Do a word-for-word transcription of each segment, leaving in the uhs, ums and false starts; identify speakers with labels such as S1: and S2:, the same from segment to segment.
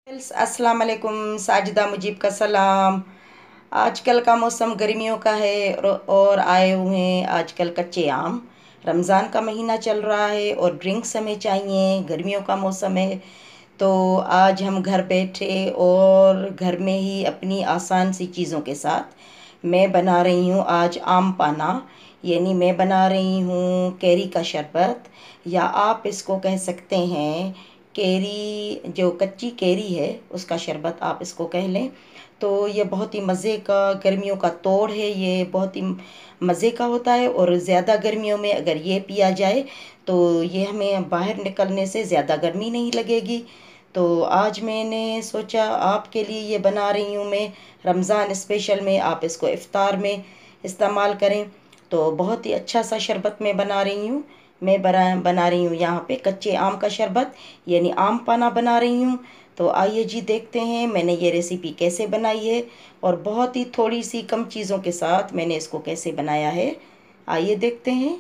S1: अस्सलाम वालेकुम। साजिदा मुजीब का सलाम। आजकल का मौसम गर्मियों का है और और आए हुए हैं आजकल कच्चे आम। रमज़ान का महीना चल रहा है और ड्रिंक्स हमें चाहिए, गर्मियों का मौसम है। तो आज हम घर बैठे और घर में ही अपनी आसान सी चीज़ों के साथ मैं बना रही हूँ आज आम पाना। यानी मैं बना रही हूँ कैरी का शरबत, या आप इसको कह सकते हैं कैरी, जो कच्ची कैरी है उसका शरबत आप इसको कह लें। तो ये बहुत ही मज़े का गर्मियों का तोड़ है, ये बहुत ही मज़े का होता है। और ज़्यादा गर्मियों में अगर ये पिया जाए तो ये हमें बाहर निकलने से ज़्यादा गर्मी नहीं लगेगी। तो आज मैंने सोचा आपके लिए ये बना रही हूँ मैं, रमज़ान स्पेशल में आप इसको इफ़्तार में इस्तेमाल करें। तो बहुत ही अच्छा सा शरबत मैं बना रही हूँ। मैं बना बना रही हूँ यहाँ पे कच्चे आम का शरबत, यानी आम पाना बना रही हूँ। तो आइए जी देखते हैं मैंने ये रेसिपी कैसे बनाई है और बहुत ही थोड़ी सी कम चीज़ों के साथ मैंने इसको कैसे बनाया है। आइए देखते हैं।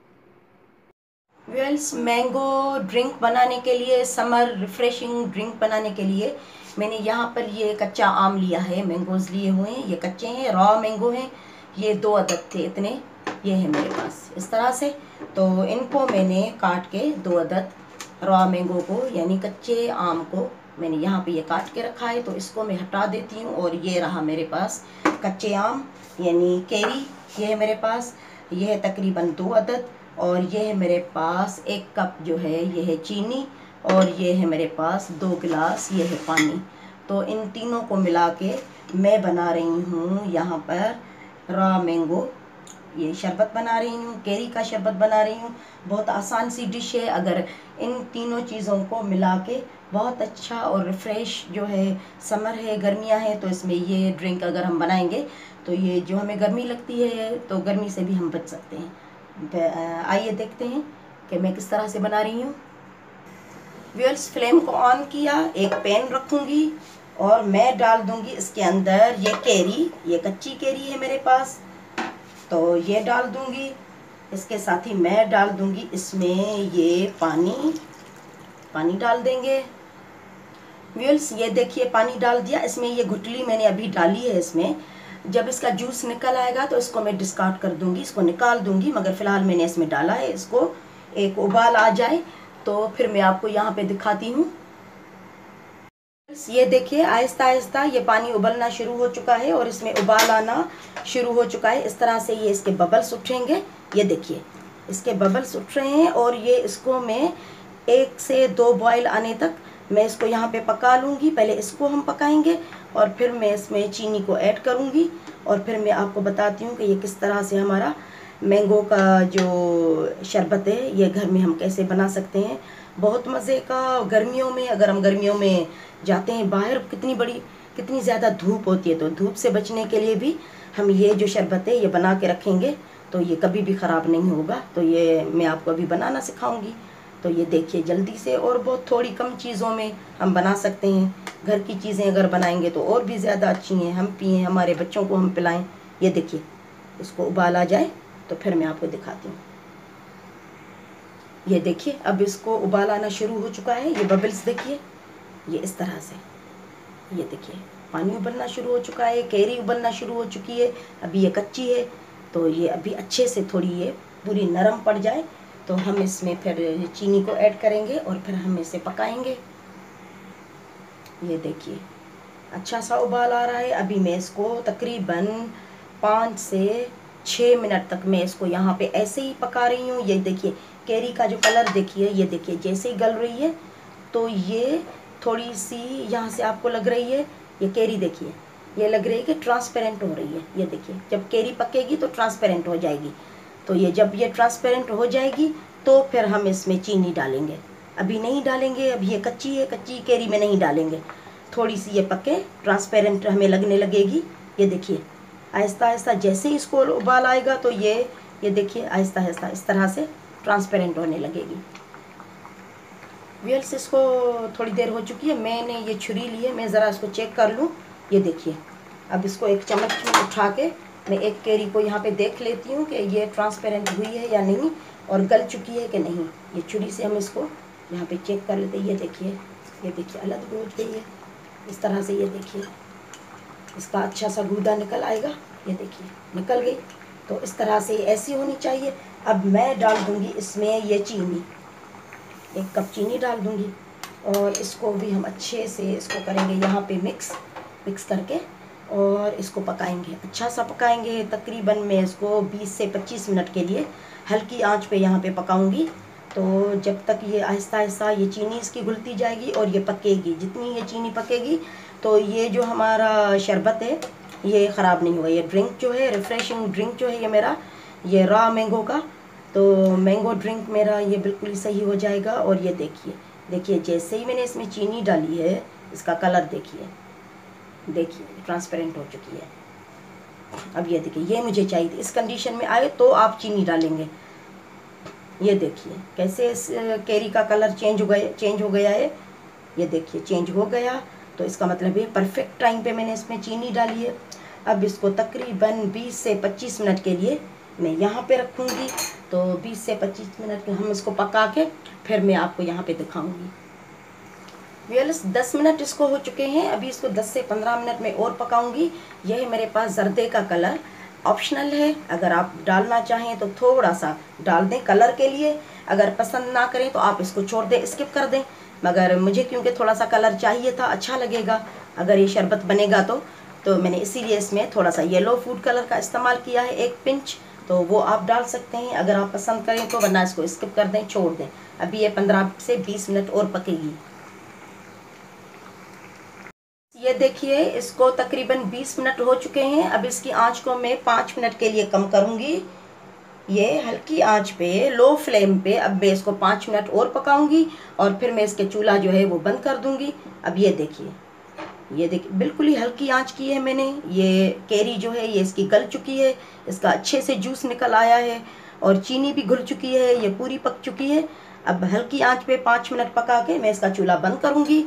S1: वेल्स मैंगो ड्रिंक बनाने के लिए, समर रिफ्रेशिंग ड्रिंक बनाने के लिए मैंने यहाँ पर ये कच्चा आम लिया है, मैंगोज़ लिए हुए हैं। ये कच्चे हैं, रॉ मैंगो हैं। ये दो अदद थे इतने, ये है मेरे पास इस तरह से। तो इनको मैंने काट के दो अदद रॉ मैंगो को यानी कच्चे आम को मैंने यहाँ पे ये काट के रखा है। तो इसको मैं हटा देती हूँ और ये रहा मेरे पास कच्चे आम यानी कैरी, ये है मेरे पास। ये है तकरीबन दो अदद और ये है मेरे पास एक कप जो है ये है चीनी, और ये है मेरे पास दो गिलास ये है पानी। तो इन तीनों को मिला के मैं बना रही हूँ यहाँ पर रॉ मैंगो ये शरबत बना रही हूँ, कैरी का शरबत बना रही हूँ। बहुत आसान सी डिश है। अगर इन तीनों चीज़ों को मिला के बहुत अच्छा और रिफ़्रेश जो है, समर है, गर्मियाँ हैं, तो इसमें ये ड्रिंक अगर हम बनाएंगे तो ये जो हमें गर्मी लगती है तो गर्मी से भी हम बच सकते हैं। आइए देखते हैं कि मैं किस तरह से बना रही हूँ। व्यूअर्स, फ्लेम को ऑन किया, एक पैन रखूँगी और मैं डाल दूँगी इसके अंदर ये कैरी, ये कच्ची कैरी है मेरे पास, तो ये डाल दूँगी। इसके साथ ही मैं डाल दूँगी इसमें ये पानी, पानी डाल देंगे। व्यूअर्स, ये देखिए पानी डाल दिया। इसमें ये गुठली मैंने अभी डाली है। इसमें जब इसका जूस निकल आएगा तो इसको मैं डिस्कार्ड कर दूँगी, इसको निकाल दूँगी, मगर फ़िलहाल मैंने इसमें डाला है। इसको एक उबाल आ जाए तो फिर मैं आपको यहाँ पे दिखाती हूँ। ये देखिए आहिस्ता आहिस्ता ये पानी उबलना शुरू हो चुका है और इसमें उबाल आना शुरू हो चुका है। इस तरह से ये इसके बबल्स उठेंगे। ये देखिए इसके बबल्स उठ रहे हैं और ये इसको मैं एक से दो बॉयल आने तक मैं इसको यहाँ पे पका लूँगी। पहले इसको हम पकाएंगे और फिर मैं इसमें चीनी को ऐड करूँगी और फिर मैं आपको बताती हूँ कि ये किस तरह से हमारा मैंगो का जो शरबत है ये घर में हम कैसे बना सकते हैं। बहुत मज़े का। गर्मियों में अगर हम गर्मियों में जाते हैं बाहर, कितनी बड़ी कितनी ज़्यादा धूप होती है, तो धूप से बचने के लिए भी हम ये जो शरबत है ये बना के रखेंगे तो ये कभी भी ख़राब नहीं होगा। तो ये मैं आपको अभी बनाना सिखाऊंगी। तो ये देखिए जल्दी से और बहुत थोड़ी कम चीज़ों में हम बना सकते हैं। घर की चीज़ें अगर बनाएंगे तो और भी ज़्यादा अच्छी हैं, हम पिएँ, हमारे बच्चों को हम पिलाएँ। ये देखिए इसको उबाल आ जाए तो फिर मैं आपको दिखाती हूँ। ये देखिए अब इसको उबाल आना शुरू हो चुका है। ये बबल्स देखिए, ये इस तरह से, ये देखिए पानी उबलना शुरू हो चुका है, कैरी उबलना शुरू हो चुकी है। अभी ये कच्ची है तो ये अभी अच्छे से थोड़ी ये पूरी नरम पड़ जाए तो हम इसमें फिर चीनी को ऐड करेंगे और फिर हम इसे पकाएंगे। ये देखिए अच्छा सा उबाल आ रहा है। अभी मैं इसको तकरीबन पाँच से छः मिनट तक मैं इसको यहाँ पे ऐसे ही पका रही हूँ। ये देखिए कैरी का जो कलर देखिए, ये देखिए जैसे ही गल रही है तो ये थोड़ी सी यहाँ से आपको लग रही है, ये कैरी देखिए ये लग रही है कि ट्रांसपेरेंट हो रही है। ये देखिए जब कैरी पकेगी तो ट्रांसपेरेंट हो जाएगी। तो ये जब ये ट्रांसपेरेंट हो जाएगी तो फिर हम इसमें चीनी डालेंगे। अभी नहीं डालेंगे, अभी ये कच्ची है, कच्ची कैरी में नहीं डालेंगे। थोड़ी सी ये पके ट्रांसपेरेंट हमें लगने लगेगी। ये देखिए आहिस्ता आहिस्ता जैसे ही इसको उबाल आएगा तो ये ये देखिए आहिस्ता आहिस्ता इस तरह से ट्रांसपेरेंट होने लगेगी। व्यूअर्स, इसको थोड़ी देर हो चुकी है, मैंने ये छुरी ली है, मैं ज़रा इसको चेक कर लूँ। ये देखिए अब इसको एक चम्मच में उठा के मैं एक कैरी को यहाँ पे देख लेती हूँ कि ये ट्रांसपेरेंट हुई है या नहीं और गल चुकी है कि नहीं। ये छुरी से हम इसको यहाँ पे चेक कर लेते हैं। ये देखिए ये देखिए अलग हो गई है। इस तरह से ये देखिए इसका अच्छा सा गूदा निकल आएगा। ये देखिए निकल गई। तो इस तरह से ऐसी होनी चाहिए। अब मैं डाल दूँगी इसमें ये चीनी, एक कप चीनी डाल दूँगी और इसको भी हम अच्छे से इसको करेंगे यहाँ पे मिक्स मिक्स करके और इसको पकाएंगे, अच्छा सा पकाएंगे। तकरीबन मैं इसको बीस से पच्चीस मिनट के लिए हल्की आंच पे यहाँ पे पकाऊंगी। तो जब तक ये आहिस्ता आहिस्ता ये चीनी इसकी घुलती जाएगी और ये पकेगी, जितनी ये चीनी पकेगी तो ये जो हमारा शरबत है ये ख़राब नहीं होगा। ये ड्रिंक जो है, रिफ़्रेशिंग ड्रिंक जो है ये मेरा, ये रॉ मैंगो का, तो मैंगो ड्रिंक मेरा ये बिल्कुल ही सही हो जाएगा। और ये देखिए देखिए जैसे ही मैंने इसमें चीनी डाली है इसका कलर देखिए देखिए ट्रांसपेरेंट हो चुकी है। अब ये देखिए ये मुझे चाहिए थी। इस कंडीशन में आए तो आप चीनी डालेंगे। ये देखिए कैसे इस कैरी का कलर चेंज हो गया चेंज हो गया है। ये देखिए चेंज हो गया। तो इसका मतलब ये परफेक्ट टाइम पे मैंने इसमें चीनी डाली है। अब इसको तकरीबन बीस से पच्चीस मिनट के लिए मैं यहाँ पे रखूँगी। तो बीस से पच्चीस मिनट हम इसको पका के फिर मैं आपको यहाँ पे दिखाऊँगी। व्यूअर्स दस मिनट इसको हो चुके हैं। अभी इसको दस से पंद्रह मिनट में और पकाऊंगी। यह है मेरे पास जर्दे का कलर, ऑप्शनल है, अगर आप डालना चाहें तो थोड़ा सा डाल दें कलर के लिए। अगर पसंद ना करें तो आप इसको छोड़ दें, स्किप कर दें। मगर मुझे क्योंकि थोड़ा सा कलर चाहिए था, अच्छा लगेगा अगर ये शरबत बनेगा तो तो मैंने इसीलिए इसमें थोड़ा सा येलो फूड कलर का इस्तेमाल किया है, एक पिंच। तो वो आप डाल सकते हैं अगर आप पसंद करें तो, वरना इसको स्किप कर दें, छोड़ दें। अभी ये पंद्रह से बीस मिनट और पकेगी। ये देखिए इसको तकरीबन बीस मिनट हो चुके हैं। अब इसकी आंच को मैं पाँच मिनट के लिए कम करूंगी। ये हल्की आंच पे, लो फ्लेम पे अब मैं इसको पाँच मिनट और पकाऊंगी और फिर मैं इसके चूल्हा जो है वो बंद कर दूंगी। अब ये देखिए ये देखिए बिल्कुल ही हल्की आंच की है मैंने। ये कैरी जो है ये इसकी गल चुकी है, इसका अच्छे से जूस निकल आया है और चीनी भी घुल चुकी है, ये पूरी पक चुकी है। अब हल्की आंच पे पाँच मिनट पका के मैं इसका चूल्हा बंद करूंगी।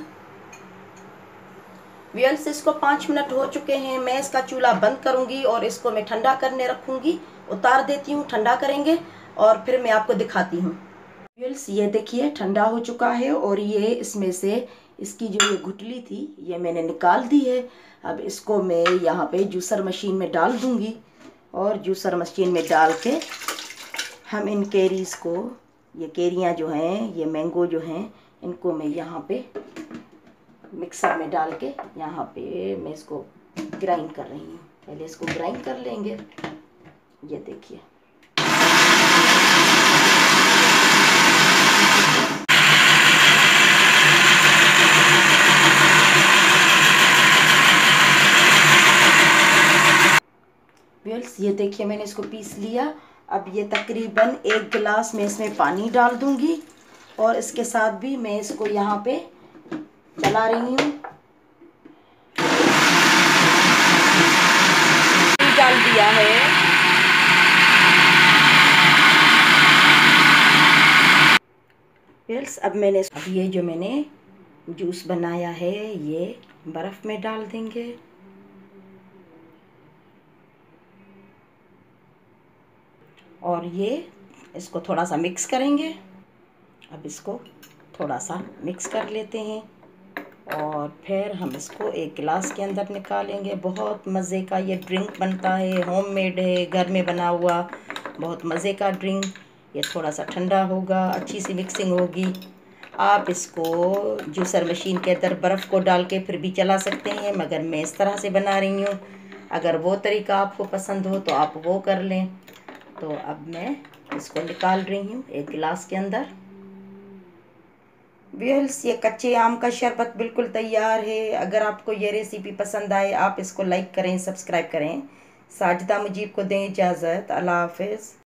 S1: व्यूअर्स इसको पाँच मिनट हो चुके हैं, मैं इसका चूल्हा बंद करूंगी और इसको मैं ठंडा करने रखूंगी। उतार देती हूँ, ठंडा करेंगे और फिर मैं आपको दिखाती हूँ। व्यूअर्स ये देखिए ठंडा हो चुका है और ये इसमें से इसकी जो ये गुठली थी ये मैंने निकाल दी है। अब इसको मैं यहाँ पे जूसर मशीन में डाल दूँगी और जूसर मशीन में डाल के हम इन कैरीज़ को, ये कैरियाँ जो हैं, ये मैंगो जो हैं, इनको मैं यहाँ पे मिक्सर में डाल के यहाँ पे मैं इसको ग्राइंड कर रही हूँ। पहले इसको ग्राइंड कर लेंगे। ये देखिए व्यूअर्स ये देखिए मैंने इसको पीस लिया। अब ये तकरीबन एक गिलास में इसमें पानी डाल दूंगी और इसके साथ भी मैं इसको यहाँ पे चला रही हूँ। डाल दिया है। व्यूअर्स अब मैंने अब ये जो मैंने जूस बनाया है ये बर्फ़ में डाल देंगे। और ये इसको थोड़ा सा मिक्स करेंगे। अब इसको थोड़ा सा मिक्स कर लेते हैं और फिर हम इसको एक गिलास के अंदर निकालेंगे। बहुत मज़े का ये ड्रिंक बनता है, होममेड है, घर में बना हुआ बहुत मज़े का ड्रिंक। ये थोड़ा सा ठंडा होगा, अच्छी सी मिक्सिंग होगी। आप इसको जूसर मशीन के अंदर बर्फ़ को डाल के फिर भी चला सकते हैं, मगर मैं इस तरह से बना रही हूँ। अगर वो तरीका आपको पसंद हो तो आप वो कर लें। तो अब मैं इसको निकाल रही हूँ एक गिलास के अंदर। व्यूअर्स ये कच्चे आम का शरबत बिल्कुल तैयार है। अगर आपको ये रेसिपी पसंद आए आप इसको लाइक करें, सब्सक्राइब करें। साजिदा मुजीब को दें इजाज़त। अल्लाह हाफ़िज़।